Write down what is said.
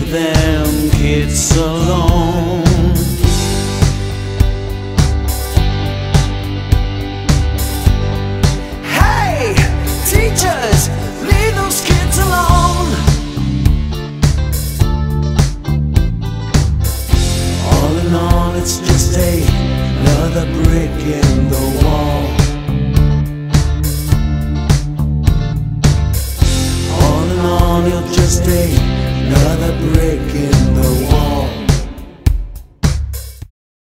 them kids alone. Hey, teachers, leave those kids alone. All in all, it's just another brick in the wall. All in all, you're just a